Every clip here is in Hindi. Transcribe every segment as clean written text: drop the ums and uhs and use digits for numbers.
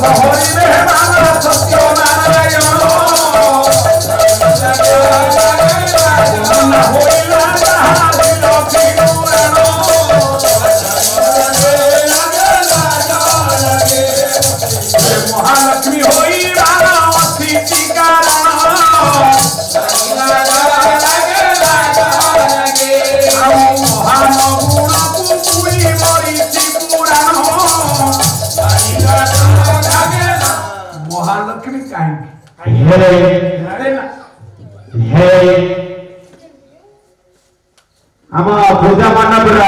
पूजा मानपुरा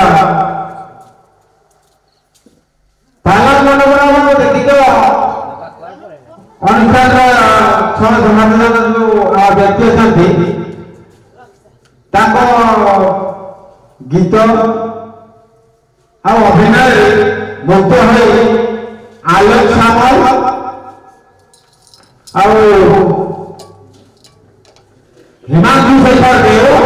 पालन मानपुरा में देखी तो अनुसार छह समाज जो व्यक्ति अछंती ताको गीत आ अभिनय मुक्त होई आलोक सामल आ हिमांशु शेखर देव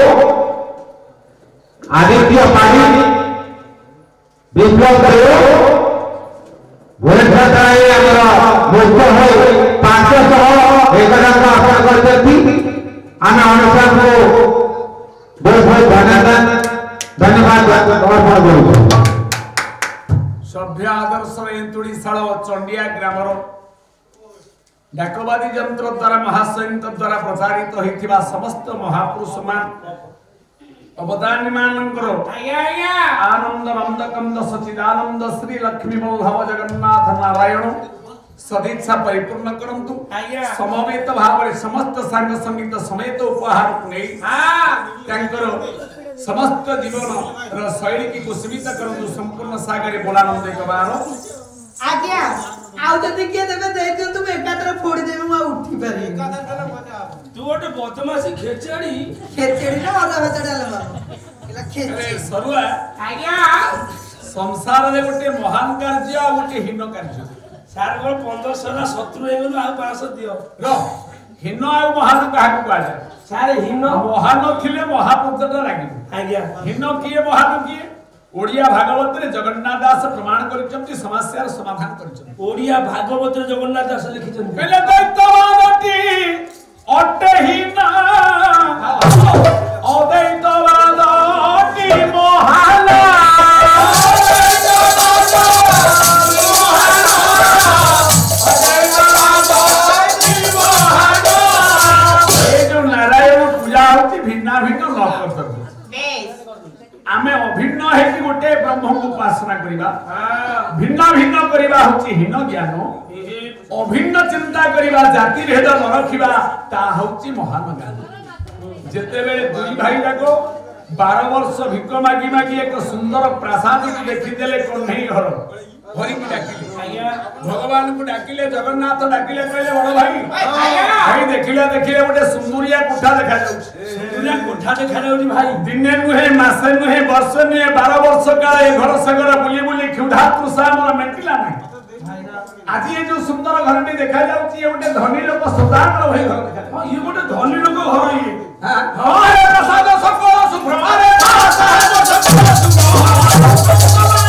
आदित्य पानी विप्लव देव भुवनेश्वर मुक्त हो 500 एक आसन आम अनुसार को बहुत बहुत धन्यवाद अर्पण करूँ। सभ्य आदर्श एंतुड़ीशाल चंडिया ग्रामर डाकबादी यंत्र द्वारा महासैनिक द्वारा प्रचारित होता समस्त महापुरुष मान अवदानी मानकर आनंद नंद कंद सचिदानंद श्री लक्ष्मी वल्लभ जगन्नाथ नारायण सदिच्छा परिपूर्ण करंतु समवेत भाव समस्त सांग संगीत समेत उपहार को नहीं समस्त जीवन शैली की कुसमित करंतु संपूर्ण सागर बोलानंद एक बार आज्ञा आउ जति के देबे दे दियो तुम एकातर फोड़ी देबे म उठी पारे तू ओटे बदमाशी खेचड़ी ना अदा भचड़ाल एला खेचड़ी सरुआ आज्ञा संसार रे गोटे महान कार्य आ गोटे हीन कार्य सार को 1500 ना शत्रु हे गलो आ 500 दियो रो हीन आ महान काहा को आले सारे हीन महान थिले महापुत्रटा लागि आज्ञा हीन किए महान किए ओडिया भागवत रे जगन्नाथ दास प्रमाण करिसंती समस्यार समाधान करिसंती ओडिया भागवत रे जगन्नाथ दास लिखिसंती पहले दैत्यवादती अटहीना अदैत्यवादती मोहाला ये जो नारायण पूजा होती भिन्ना भिन्न न कर सकते आमे अभिन्न है कि गोटे ब्रह्म को उपासना करिबा भिन्न भिन्न करिबा होची हीन ज्ञान अभिन्न चिंता करिबा जाति भेद न रखिबा ता होची महान ज्ञान जेते बेले दुई भाई जाको 12 वर्ष भिक मागी मागी एक सुंदर प्रासाद को देखि देले कन्हई घर भरी की डाकिले आज्ञा भगवान को डाकिले जगन्नाथ डाकिले कहले बड़ भाई भाई देखिले गोटे सुंदरिया कोठा देखा जाउ सुंदरिया कोठा देखा जाउ भाई दिने नुहे मासे नुहे वर्ष नुहे 12 वर्ष काल ए घर सगर बुली बुली क्षुधा तृषा मोर मेंटिला नहीं आज ये जो सुंदर घरटी देखा जाउची ये गोटे धनी लोक सदाकर भई घर देखा ये गोटे धनी लोक घर ये हां हां ए प्रसाद सकल सुप्रमारे प्रसाद सकल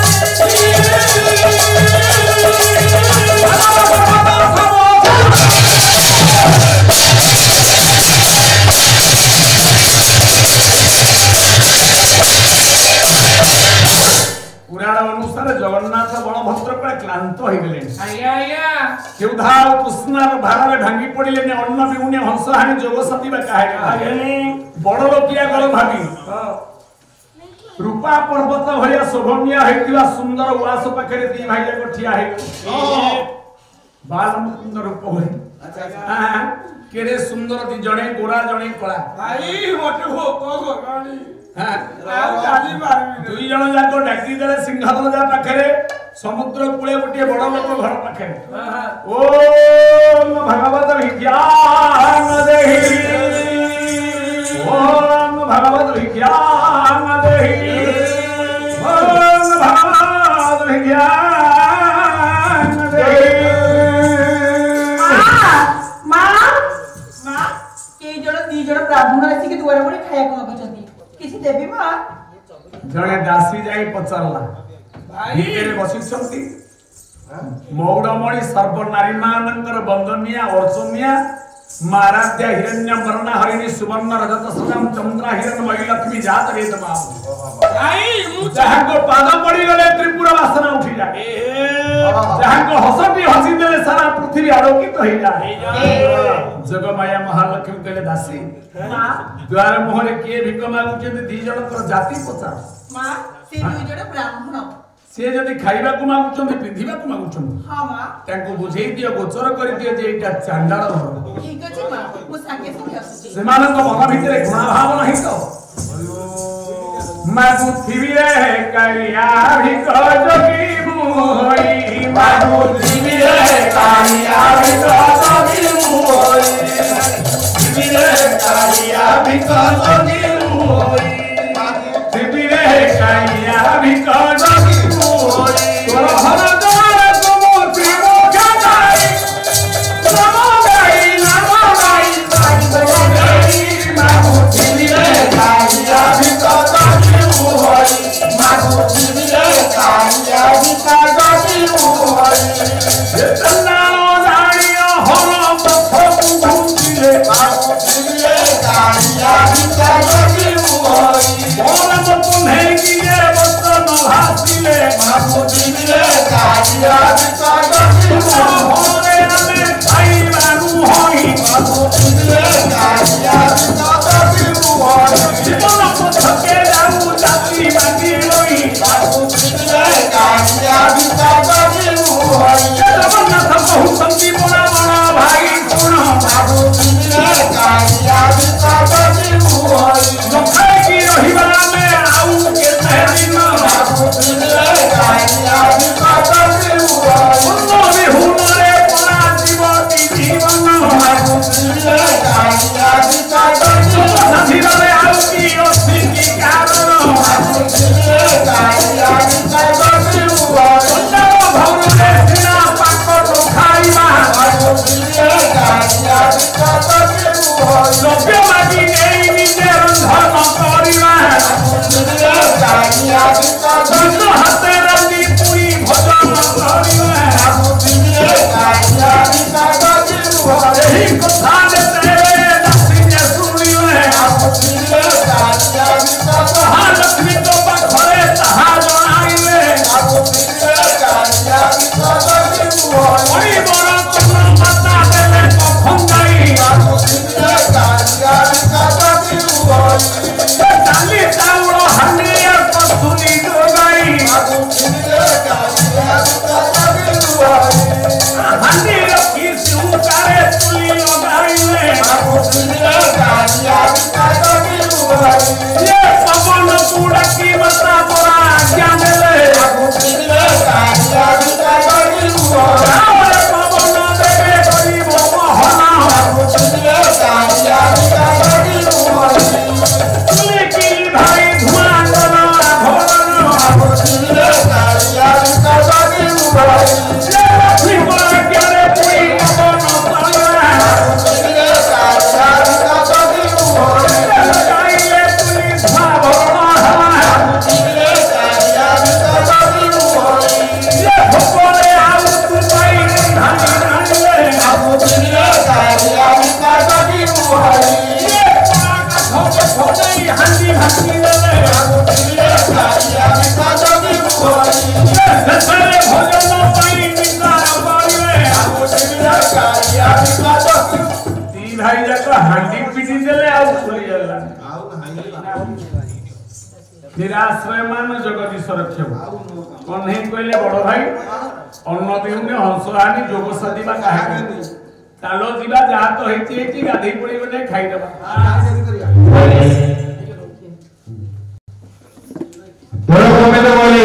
पुराण अनुसार जगन्नाथ बलभद्र पर क्लांत हो गले क्षुधा और तृष्णार भार में भांगी पड़िले ने अन्न बिहुने हंसहानी जोग सती बा काहे बड़ लोकिया गल भागी रूपा पर्वत भलिया शोभनीय हेतिवा सुंदर उआस पाखरे दी भाई जाक ठिया हे बाल मुकुंद रूप होई अच्छा केरे सुंदर दी जणे गोरा जणे कला भाई मोटे हो को गानी दुई जन जाक डाकी देले सिंहासन जा पाखरे समुद्र कूले गोटे बड़ लोक घर पाखरे ओम भगवत विज्ञान देहि ओम भगवत विज्ञान देहि ओम भगवत विज्ञान देहि मां के जण दी जण ब्राह्मण आसी के दुआर पड़े खाया को बचती किसी देवी मां जणे दासी जाई पचारला भाई तेरे बसी संती मौड़मणि सर्वनारी मानकर वंदनिया अर्चनिया माराध्या हिरण्य वर्ण हरिणी सुवर्ण रजत सदम चंद्र हिरण्मयी लक्ष्मी जात वेद बाबू जहाँ को पाद पड़ी गले त्रिपुरा वासना उठी जाए जहाँ को हसती हसी देले सारा पृथ्वी आलोकित हो जाए जगमाया महालक्ष्मी कहले दासी द्वार मोहरे किए भिक मागुछे दी जणकर जाति पचार मां से दुई जण ब्राह्मण से जदि खाइबा को मागुछन पिंधिबा को मागुछन हां मां तांको बुझेई दियो गोचर कर दियो जे एटा चांडाळ घर ठीक अछि मां मो संगे संगे आसुची सेमानक मन भितरे गुण भाव नाही तो मागु थिबी रे कालिया भिक जोगी मोई मागु थिबी रे कालिया भिक जोगी मोई थिबी रे कालिया भिक जोगी मोई थिबी रे कालिया भिक जोगी मोई तोर हर द्वार को त्रिमो गाई नमो गाई मागु थिबी रे कालिया भिक जोगी मोई मागु थिबी रे कालिया भिक जोगी मोई चन्नाओ जानियो हर पथ घुमतिले मागु थिबी रे कालिया भिक जोगी मोई मोर पुन्हे गिरे बसन भासिले मागु थिबी रे कालिया भिक जोगी मोई हमे खाई बानु होई मागु थिबी रे कालिया भिक जोगी मोई जीवन पथके जाऊ जाति बाकी होई मागु थिबी रे कालिया भिक जोगी मोई जगन्नाथ बहु संती बड़ा बड़ा भाई गुण मागु थिबी रे कालिया भिक जोगी मोई लखाई की रहिबा में आऊ के दिन मागु थिबी रे कालिया भिक जोगी मोई उन्नति हुनरे परा जीवती जीवन मागु थिबी रे कालिया भिक जोगी मोई साथी रे आऊ की ओसी की कारण मागु थिबी रे कालिया भिक जोगी मोई उन्नत भवरे सिना पाक खाइबा मागु थिबी रे कालिया भिक जोगी मोई लोभ्य मागी नेई निजे धर्म करिबा मागु थिबी रे कालिया भिक जोगी मोई हाते रंगी पुरी भजन करिबा मागु थिबी रे कालिया भिक जोगी मोई एही कथा तेरे दासिने सुनिले मागु थिबी रे कालिया भिक जोगी महालक्ष्मी तो पाखरे ताहा जणाइले मागु थिबी रे कालिया भिक जोगी मोई बड़ चंद्र माता देले कखंगाई मागु थिबी रे कालिया भिक जोगी मोई डाली चाउଳ हानिया पसुनी जोगाई मागु थिबी रे कालिया भिक जोगी मोई हानि रखी सुकारे तुली लगाइले मागु थिबी रे कालिया भिक जोगी मोई ये पवन पूरा की मता परा ज्ञान ले मागु थिबी रे कालिया भिक जोगी मोई रावण पवन देवे गरीब मोहना मागु थिबी रे कालिया भिक जोगी मोई तुली की भाई धुआं गला भवन मागु थिबी रे कालिया भिक जोगी मोई ये लक्ष्मी पर क्यारे पुई पवन तलवा मागु थिबी रे कालिया भिक जोगी मोई लगाइले तुली धुआं भवन मागु थिबी रे कालिया भिक जोगी मोई ये भोपले आउ तू पाई धानी धानीले मागु थिबी रे कालिया भिक जोगी मोई ये पाका छोटे छोटे हांडी भासी देले मागु थिबी रे कालिया भिक जोगी मोई ये ससरे भजन पाई निकार करिले मागु थिबी रे कालिया भिक जोगी ती भाई जाको हांडी पिटी देले आउ खुली जाला निराश्रय मान जगदीश्वर रक्षक कोन नहीं कहले बड़ भाई अन्न दिहुने हंसहानी जोग सदीबा काहे चालो जीवा जा तो हेती गाधी पड़ी बने खाई देबा तेरे को मैं तो बोली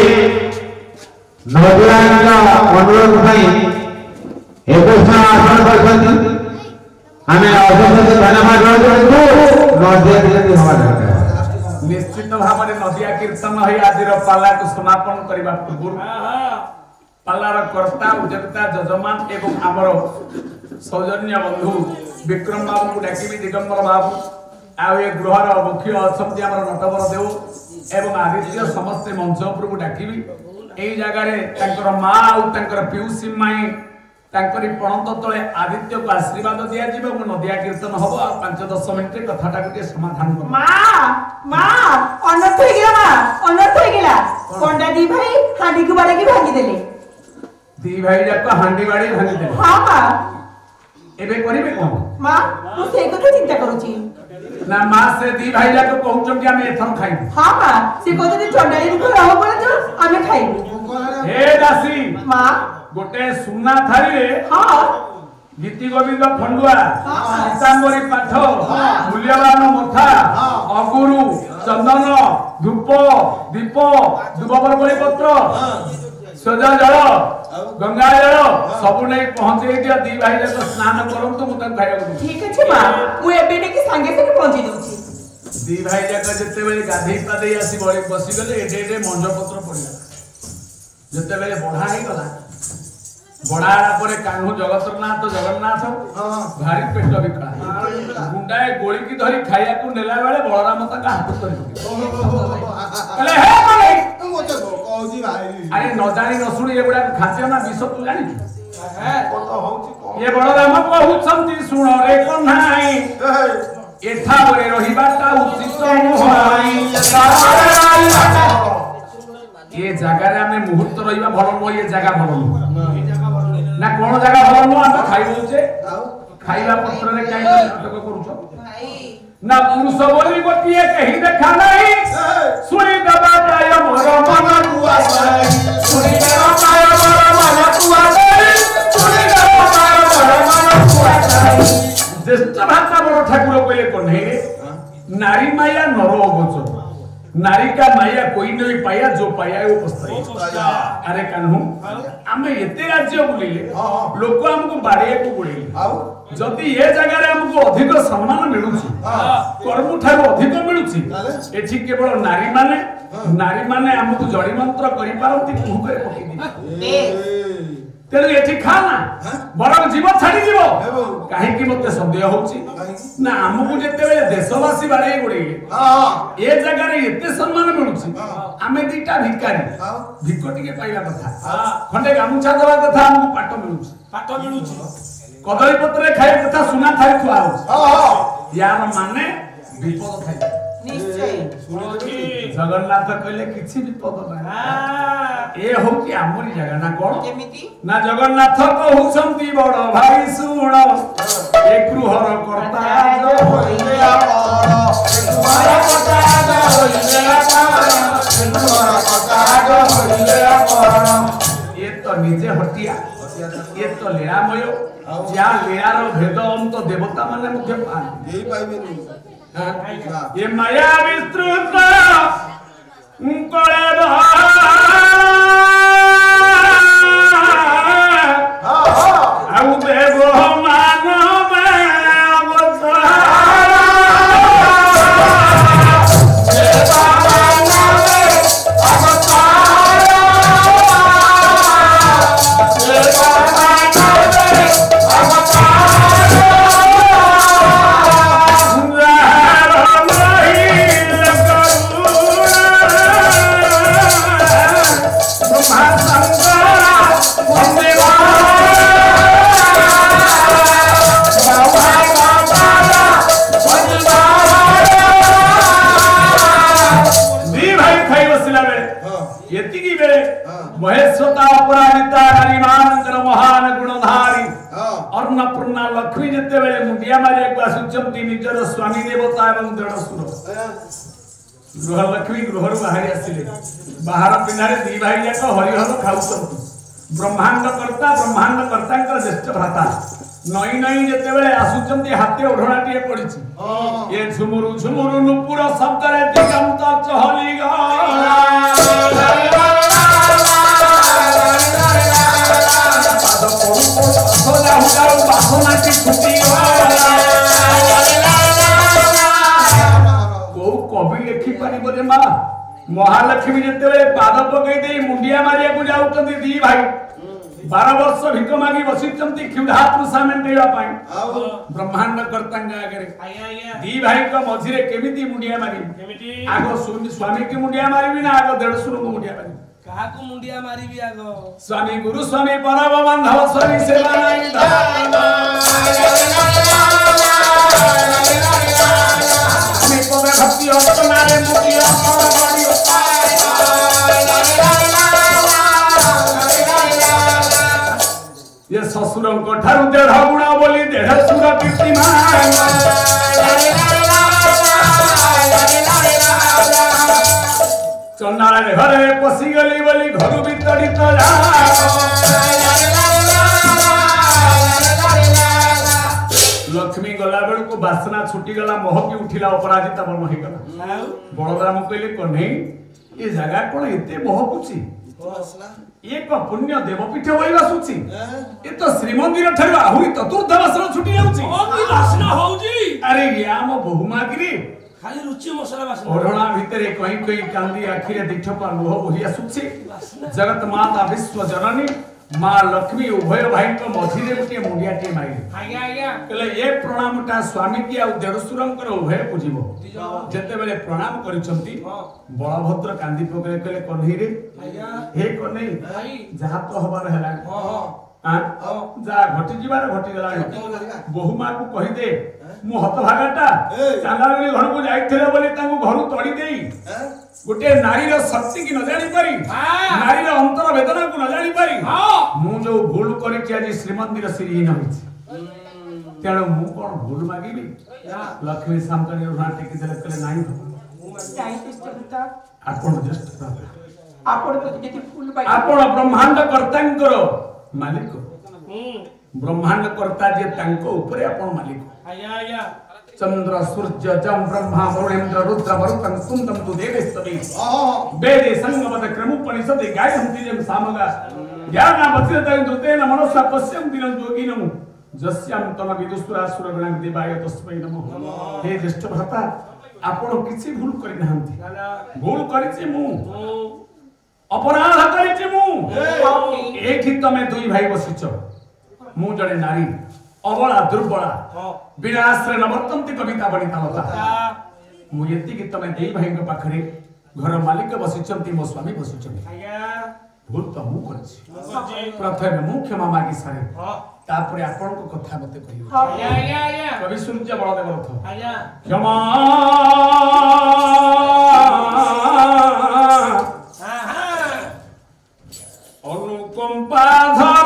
नौजवान का अनुरोध भाई एक आसन पर हमें अवसर से धन्यवाद देते नौजवान हमारे निश्चित भाव में नदिया कीर्तन है आज पाला को समापन करने पूर्व पालार कर्ता उद्योक्ता जजमान एवं आमर सौजन्य बंधु विक्रम बाबू को डाकिबी दिगंबर बाबू आ गृहर मुख्य अच्छा नटवर देव एवं आदित्य समस्ते मंच उपर को डाकिबी एई जगह रे तांकर मां आ तांकर पिउसी माई तांकरी पणत तले आदित्य को आशीर्वाद दिया जीव मु नदिया कीर्तन हबो आ 5-10 मिनिट रे कथाटा के समाधान कर मां अनर्थ हो गेला मां अनर्थ हो गेला पंडा दी भाई हांडी को बाड़ा की भांगी देले दी भाई जाक हांडी बाड़ी भांगी देले हां मां एबे करिवे कोन मां तू से कथा चिंता करूची ना मां से दी भाई जाक कहउचम कि हमें एथन खाइबो हां मां से कहते चंडाई को रहो पड़े तो हमें खाइबो हे दासी मां गोटे सुना थारी रे हां गीति गोविंद फंडुआ सीतांबरी पाठ मूल्यवान मथा अगुरु चंदन धूप दीप दुबबर बलि पत्र सजा जल गंगा जल सबु नहीं पहुंचे दिया दी भाई जक स्नान करंतु मु तन खाइबो ठीक अछि मां मु एबे ने संगे संगे पहुंची दउची दी भाई जक जते बेले गाधी पादे आसी बळी बसी गले एडे एडे मंज पत्र पड़िला जते बेले बढ़ा ही गला बड़ाड़ा परे कान्हू जगतनाथ जगन्नाथ भारी पेट बिकड़ा गुंडाए गोली की धरी खाइया को नेला बेले बलराम तका हाथ धरि कहले हे कोले मोते कहउजी भाई अरे न जानी न सुनी एगुडा खाचे ना विष तू जानी हे कत होउची ये बलराम कहउछंती सुन रे कन्हाई एठा बरे रहिबाटा उचित नहई ये जगह रे हमें मुहूर्त रहिबा भलो न ये जगह भलो ना कोन जगह भलो न हम खाइ होचे खाइबा पत्र रे काई नाटक करूछो भाई ना पुरुष बोली गोटिए कहि देखा नहीं सुनी दबा जाय मोर मन कुआ जाय सुनी दबा जाय मोर मन कुआ जाय सुनी दबा जाय मोर मन कुआ जाय ज्येष्ठ भाषा बड़ ठाकुर कहले कोने नारी माया नर अगोचर नारी का माया कोई नहीं पाया जो पाया वो पछताया अरे कान्हू आमे एते राज्य बुलिले लोक हमको बाड़े को बुलिले जदि ये जगह रे हमको अधिक सम्मान मिलुची कर्म ठारो अधिक मिलुची एठी केवल नारी माने हमको जड़ी मंत्र करि पारंती कुहू करे पकी तेरे एठी खाना बड़ जीव छाड़ी जीव काहे कि मते संदेह होची ना हमको जते बेले देशवासी बाड़े गुडे ए जगह रे एते सम्मान मिलुची आमे दीटा भिकारी भिको टिके पाइबा कथा खंडे गामुछा दवा कथा हमको पाट मिलुची कदली पत्रे खाइ कथा सुना थारी खुआ होची यार माने विपद खाइ निश्चय सुनोकी जगन्नाथ कहले किछि विपद ना ए हो कि आमरी जगह ना कोन केमिति ना जगन्नाथ कहउछंती बड़ भाई सुण ए गृहर कर्ता जो होइले आपण गृहर कर्ता जो होइले आपण ये तो निजे हटिया ये तो लीलामय जा लीलार भेद अंत देवता माने मुझे पान यही पाइबेनी ये माया विस्तृत करे आउ देव मानव महेश्वता अपराजिता नारीमानंकर महान गुणधारी अन्नपूर्णा लक्ष्मी जते बेले मुंडिया मारे को आसुचंती निजर स्वामी देवता एवं देढसुर गृह लक्ष्मी गृहरु बाहरी आसिले बाहर पिनारे दी भाई जाक हरिहर खाउछंती ब्रह्मांड कर्तांकर ज्येष्ठ भ्राता नई नई जते बेले आसुचंती हाथे ओढणाटिए पडिछि ये झुमुरु झुमुरु नुपुर शब्द रे दिगंत चहली कवि लिखि पारे माँ महालक्ष्मी जिते पाद पकई दे मुंडिया मारिया को जाउछंती दी भाई 12 वर्ष भिक मागी बसिचंती क्षुधा तृषा मेंटेवा पाई ब्रह्मांड कर्तांग आगे दी भाई को मझिरे केमिति मुंडिया मारी आगो स्वामी की मुंडिया मारी ना आगो देढसुर को मुंडिया मारी कहा को मुंडिया मारी भी आगो स्वामी गुरु स्वामी परम बांधव स्वामी सेवा नहीं स्वामी पद भक्ति अपनारे मुक्ति अपना बड़ी ये ससुरं को ठारू 1.5 गुणा बोली 1.5 सुर कीर्तिमान चंडाल घरे पशि गली बोली घर वितरित लक्ष्मी गला बेल को बासना छुटी गला महकी उठिला अपराजिता बन हो गला बड़राम कहले कन्हई ये जगह कोन एते महकुची एक पुण्य देवपीठ होइबा सुची ए तो श्रीमंदिर ठरवा हुई चतुर्थ बासना छुटी जाउची ओ की बासना होउची अरे या म बहुमागिरी खाली रुचि मसला बासना ओढणा भितरे कहीं कहीं कांदी आखिरे दिठपा लुह बोहिया सुची जगत माता विश्व जननी मां लक्ष्मी उभय भाई को मझिरे गोटे मुंडियाटे मारी आज्ञा आज्ञा कहले ए प्रणामटा स्वामी की आ देढसुरंकर उभय पूजिबो जते बेले प्रणाम करिसंती बलभद्र कांदी पकरे कहले कन्हई रे आज्ञा हे कन्हई भाई जहा तो हबार हैला जा घटी जीवार घटी गला बहुमा को कहि दे मु हत भागाटा चांदानी घर को जाइथिले बोली तांको घरु तोड़ी देई गोटे नारी रो शक्ति की न जानि पारी नारी रो अंतर वेदना को न जानि पारी मु जो भूल करि कि आज श्रीमंदिर श्रीहीन होइछि तेणु मु कोन भूल मागिबी लक्ष्मी सामकनी रो नाटे कि देले कले नाही आपण जस्ट आपण तो जेति फूल पाई आपण ब्रह्मांड कर्तांकर मालिक ब्रह्मांड कर्ता जे तांको ऊपर आपण मालिक आज्ञा आज्ञा चंद्र सूर्य जम ब्रह्मा वरुणेन्द्र रुद्र वरुणं कुंदम तु देवेस्तवे वेदे संगमद क्रमुपनिषदे गायन्ति जम सामगा ज्ञाना वचिरता धृतेन मनसा पश्यं दिनं योगिनं जस्याम तम विदुसुरा सुरगणं देवाय तस्मै नमः हे ज्येष्ठ भ्राता आपण किछि भूल करि नहंती भूल करिछि मु अपराध करिछि मु एठी तमे दुई भाई बसिछ मु जणे नारी अबला दुर्बला बिना आश्रय नवर्तन्ति कविता बनिता होता मु यति कि तमे देई भाई के पाखरे घर मालिक बसिचंती मो स्वामी बसिचंती आज्ञा भूल तो मु करछि प्रथमे मु क्षमा मागी सारे तापरे आपण को कथा मते कहियो आज्ञा आज्ञा आज्ञा कवि सूर्य बलदेव रथ आज्ञा क्षमा अनुकंपा धर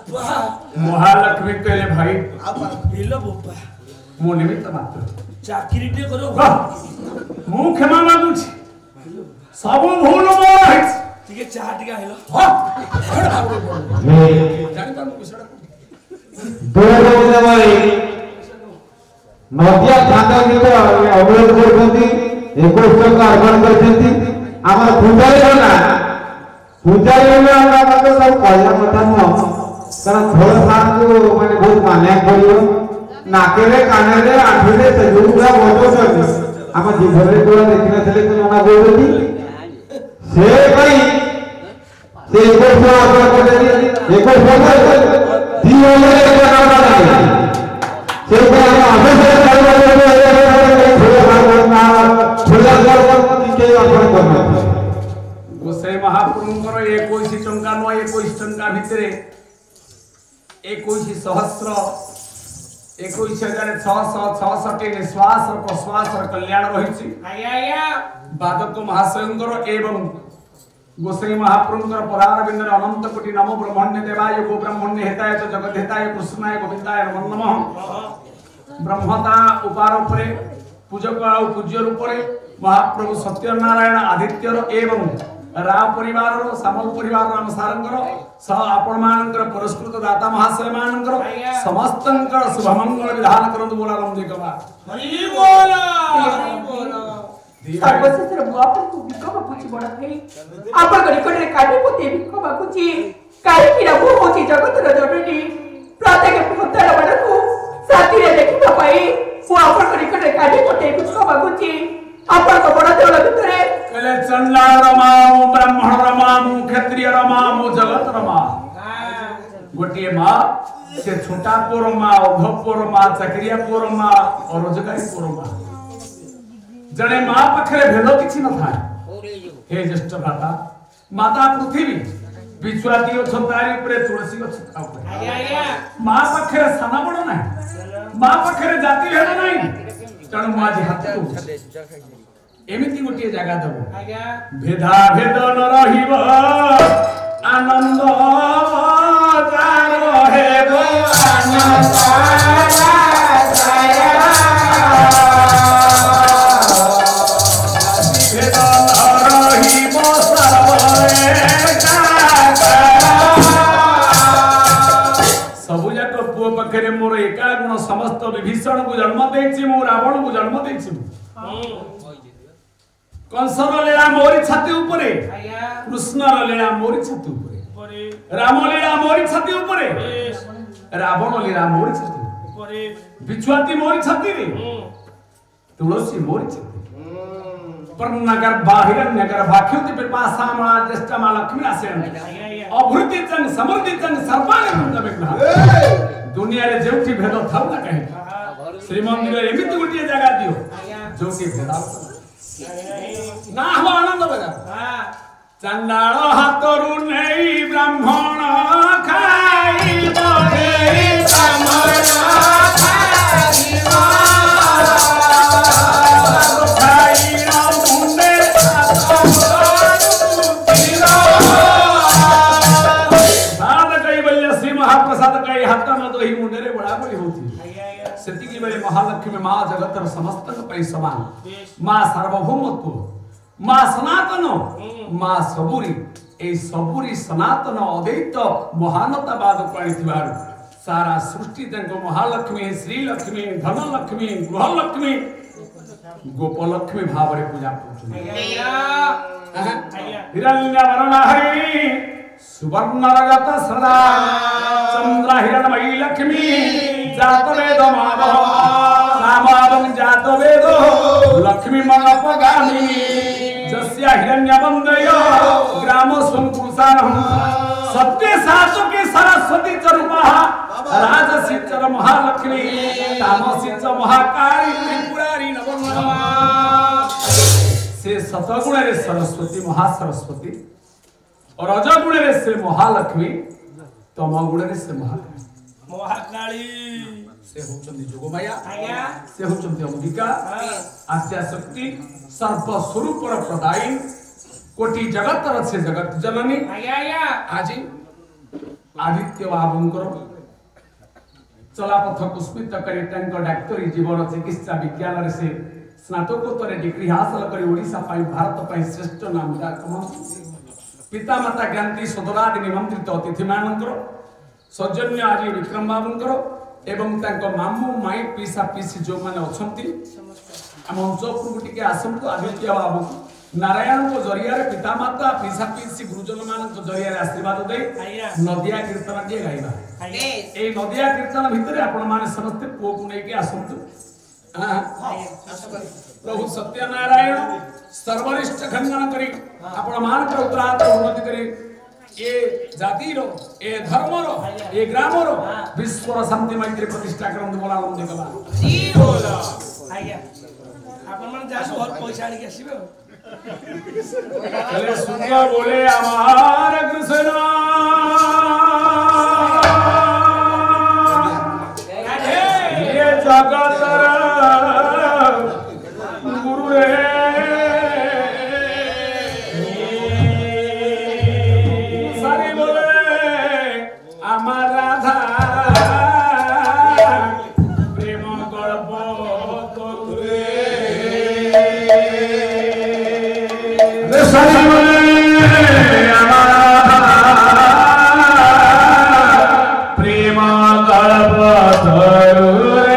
महालक्ष्मी कहले भाई हेलो बोपा मो निमित्त मात्र चाकरी टे करो मु क्षमा मागुछि सब भूल मोर अछि ठीक चाह टिका हेलो जानि पानु विषय नदिया खांदा गीत अवरोध करछंती 21 टका अर्पण करछंती हमर पूजारी ना हमरा मतलब सब कहला କଥା न कारण थोड़ा साथ को माने बहुत माने पड़ियो नाकेरे कानेरे आठिरे सजुरा बोतो करनी हम जीवरे तोरा देखिना थले तो नना बोलती से भाई से 21 अर्पण कर दे 21 दी होले गोसाई महाप्रभुଙ୍କର 21 ଟଙ୍କା ନ 21 ଟଙ୍କା ଭିତରେ 21 सहस्र 21,666 ନିଶ୍ୱାସ ପ୍ରଶ୍ୱାସର କଲ୍ୟାଣ ରହିଛି ଆଜ୍ଞା ବାଦକ ମହାଶୟଙ୍କର ଏବଂ गोसाई महाप्रभुଙ୍କର ପରାର ବିନ୍ଦରେ ଅନନ୍ତ କୋଟି ନମ ବ୍ରହ୍ମଣ୍ୟ ଦେବାୟ ଗो ବ୍ରହ୍ମଣ୍ୟ ହେତାୟ ଜଗତ ହେତାୟ କୃଷ୍ଣାୟ ଗୋବିନ୍ଦାୟ ନମଃ ନମଃ ब्रह्मता उपार उपरे पूजक और पूज्य रूपरे महाप्रभु सत्यनारायण आदित्यर एवं राव परिवार सामल परिवार राम सारंगर सह आपण मानकर पुरस्कृत दाता महाशय मानकर समस्तंकर शुभ मंगल विधान करंतु बोला रामजी कबा हरि बोल हरि बोल सर्वश्रेष्ठ बापन को विकम पुछि बड़ भाई आपन गरी करे काटी पोते विकम पुछि काई किरा वो होछि जगत र जननी प्रत्येक भक्तर बडको साथीरे देखिबा पाई वो आपन करी कटे काटी पोते कुछ बागुची आपन को बड़ा देवला भितरे कले चंडा रमामु ब्राह्मण रमामु क्षत्रिय रमामु जगत रमा गोटिए मां से छोटा पोरमा औध पोरमा चक्रिया पोरमा और रोजगारी पोरमा जने मां पखरे भेद किछि न थाए हे ज्येष्ठ भ्राता माता पृथ्वी बिचुआती छतारी उपरे तुलसी गछ उपरे मां पखरे साना बड़ नाही मां पखरे जाति भेद नाही तण माजी हाथ एमिति गोटिए जगह देबो भेदा भेद न रहिबो आनंद जार हेबो आनंद पखरे मोर एका गुण समस्त विभीषण को जन्म देछि मो रावण को जन्म देछि कंसर लीला मोरी छाती ऊपरे कृष्णर लीला मोरी छाती ऊपरे राम लीला मोरी छाती ऊपरे रावण लीला मोरी छाती ऊपरे बिछुआती मोरी छाती रे तुलसी मोरी छाती पर्णगर बाहिरण्यगर भाख्युति पिपासामा ज्येष्ठमा लक्ष्मी आसेन अभृति चंग समृद्धि चंग सर्वांग विग्रह दुनिया रे जेउठी भेद थाउ ना कहे श्री मंदिर एमिति गुटिए जगह दियो जोटी भेद ना हो आनंद बजा चंडाळ हातरु नेई ब्राह्मण खाई बहे ब्राह्मण महालक्ष्मी मां जगतर समस्त समान मां सार्वभौमत्व मां सनातन मां सबुरी ए सबुरी सनातन अद्वैत महानतावाद पाणी थिबार सारा सृष्टि तंको महालक्ष्मी श्रीलक्ष्मी धनलक्ष्मी गृहलक्ष्मी गोपलक्ष्मी भाव रे पूजा करछन हिरण्य वर्ण हरि सुवर्ण रगत सदा चंद्र हिरणमयी लक्ष्मी जात वेद माधव नामावं जात वेद लक्ष्मी मनपगामी जस्या हिरण्य वंदय ग्राम संकुशानहं सत्य सासुके सरस्वती च रूपः राजसी च महालक्ष्मी तामसी च महाकाली त्रिपुरारी नवमा से सतगुण रे सरस्वती महासरस्वती और रजगुण रे से महालक्ष्मी तम गुण रे से महाकाली से होचंदी जोगमाया से होचंदी अंबिका आद्या शक्ति सर्व स्वरूप प्रदायी कोटि जगत रक्षे जगत जननी आजी आदित्य बाबूंकर चलापथ पुष्पित कर डाक्तरी जीवन चिकित्सा विज्ञान से स्नातकोत्तर डिग्री हासिल कर ओडिशा भारत श्रेष्ठ नाम पिता माता ज्ञानी सदरादि निमंत्रित अतिथि मानकर सौजन्य आज विक्रम बाबूंकर एवं मामू माई पीसा पीसी जो मैंने अच्छा आम अंचल टी आसतु आदित्य बाबू नारायण को जरिया पिता माता पीसा पीसी गुरुजन मान जरिया आशीर्वाद दे नदिया कीर्तन टे गाइबा ए नदिया कीर्तन भितर आपण माने समस्त पुओ को लेके आसतु प्रभु सत्यनारायण सर्वरिष्ठ खंडन करी आपण मान के उत्तरात उन्नति करी ए जाति रो ए धर्म रो ए ग्राम रो विश्व रो शांति मैत्री प्रतिष्ठा करन बोला लंदे कबा जी बोला आज्ञा आपण मन जासु और पैसा आनी के आसीबे चले सुनिया बोले हमार कृष्ण ये जगत गुरु रे सारी बोले हमार राधा प्रेम गल्प करू रे प्रेम गल्प करू रे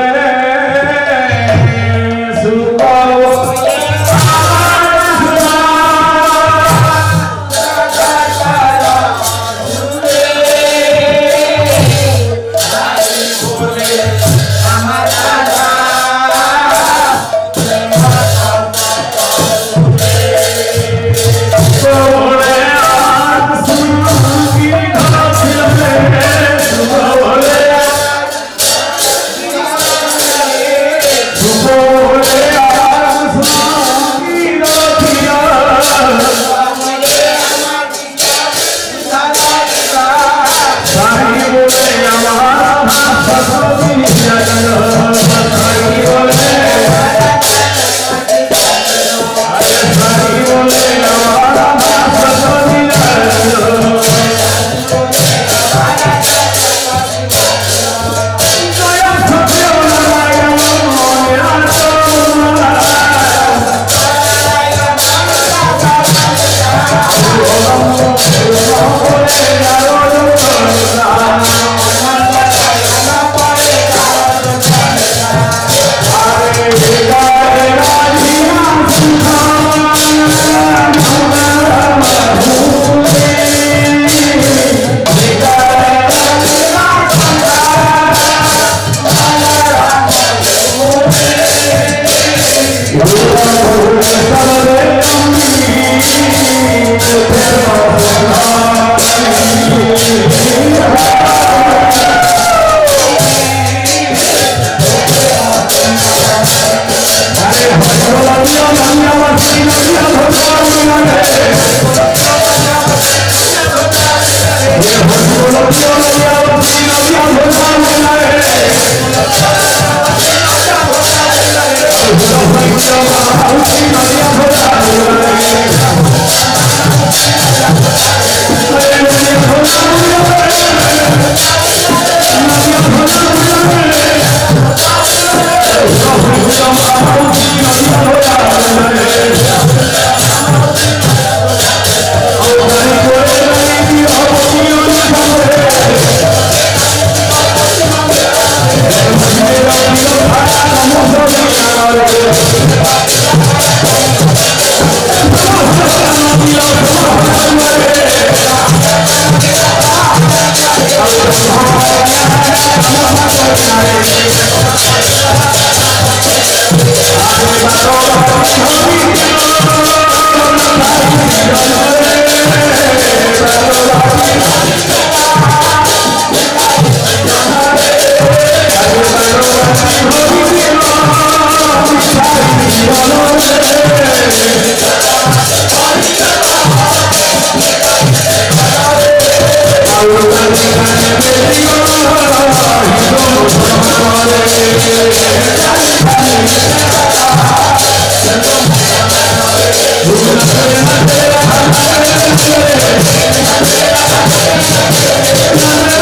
Thank you.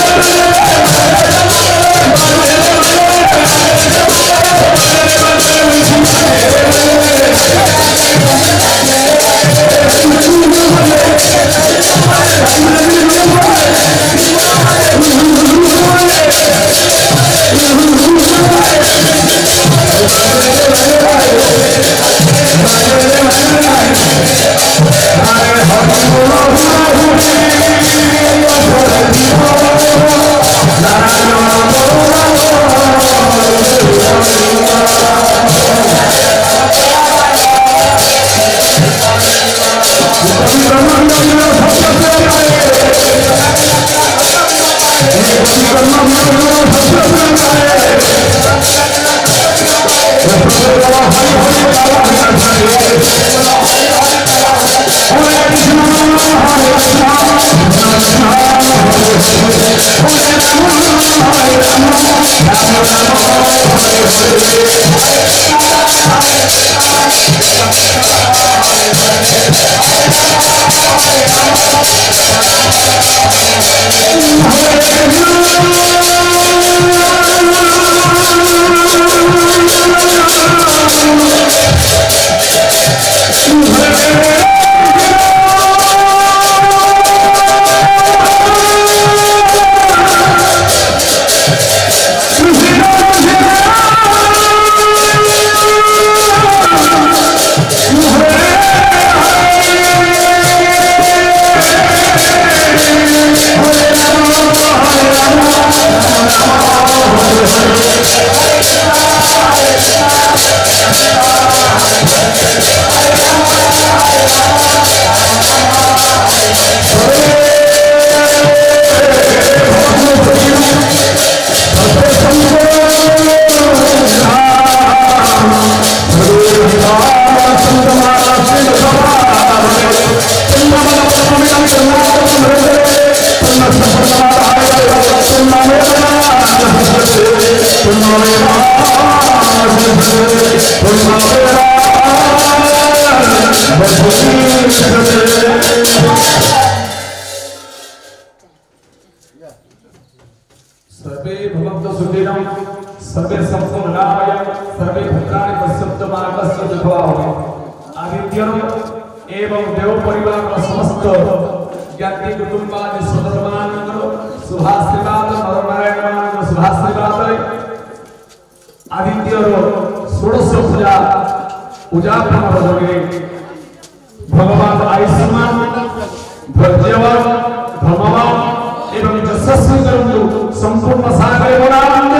सर्वे भवन्तु सुखिनः सर्वे सन्तु निरामयाः सर्वे भद्राणि पश्यन्तु मा कश्चित् दुःखभाग् आदित्यः एवं देव परिवार समस्त ज्ञाति कुटुंबादि सदस्यमानଙ୍କର शुभाशीर्वाद नरनारायणମାନଙ୍କ शुभाशीर्वाଦରେ आदित्यର ଷୋଡ଼ଶ ପୂଜା ଯୋଗେ भगवान आयुष्मान धैर्यवान धर्मवान एवं यशस्वी करंतु संपूर्ण सागर बोलांदे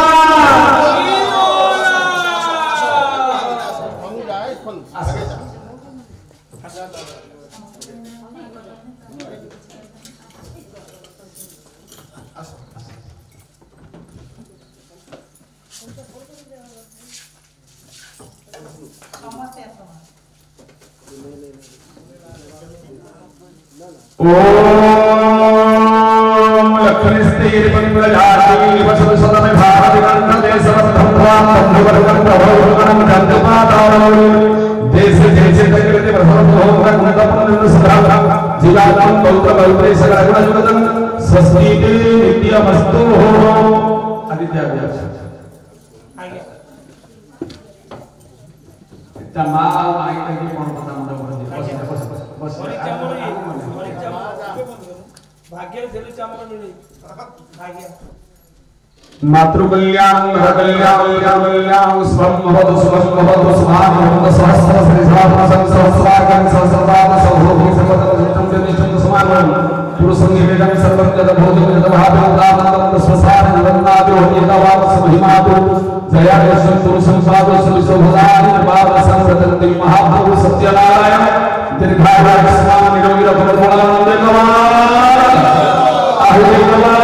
ओम लक्ष्मीस्तेर परिप्रजाति वसव सदमे भारति कंठे सर्वधम भवान बंधुवर्गं प्रभुवर्गं दंतपादावो देश देश तकृते प्रभव भोग गुणतपन्न सदा जिलातं पौत्र पवित्रे सकल गुणयुक्तं स्वस्तिते नित्यमस्तु आदित्य आगे तमाम आई तक कोन पता मत बस भाग्य देवी चामर मिली भाग्य मातृकल्याण नरकल्याण कल्याण स्वम भवतु सुभान भवतु सहस्र सहस्र सहस्रागं सहस्रपाद सहस्रो सर्वतम जनिष्ठं समानं पुरुषं निवेदं सर्वं जद भौतिक जद भावं स्वसार वंदादो एतावाद महिमातो जया यशं पुरुषं साधु सुविशोभदानि पाद संप्रतन्ति महाप्रभु सत्यनारायण दीर्घायु स्मान निरोगी भगवान देवान आहुति भगवान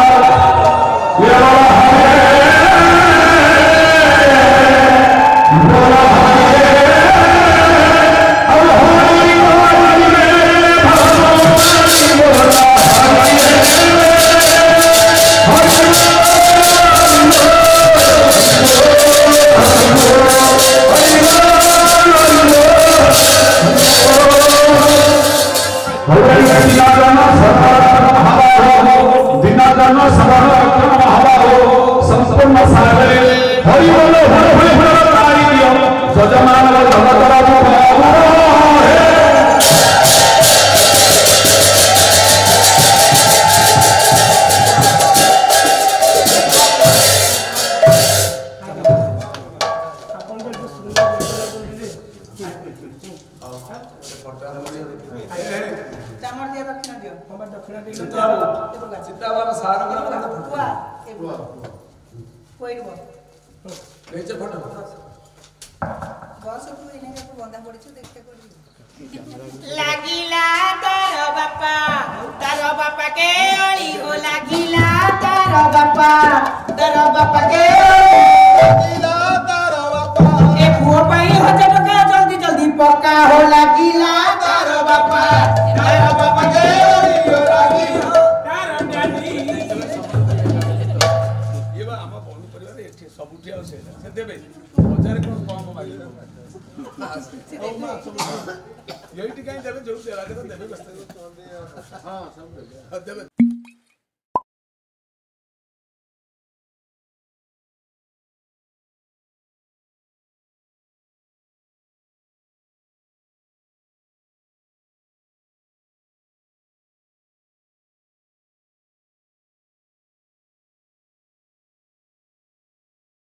लागिला तारो बापा के ओली हो लागिला तारो बापा के लागिला तारो बापा ए पुओ पई हो जटका जल्दी जल्दी पक्का हो लागिला तारो बापा के ओली हो लागिला तारो डाली ये बा हम यही टिकाई देवे जो देवा के तो देवे बस हां सब देवे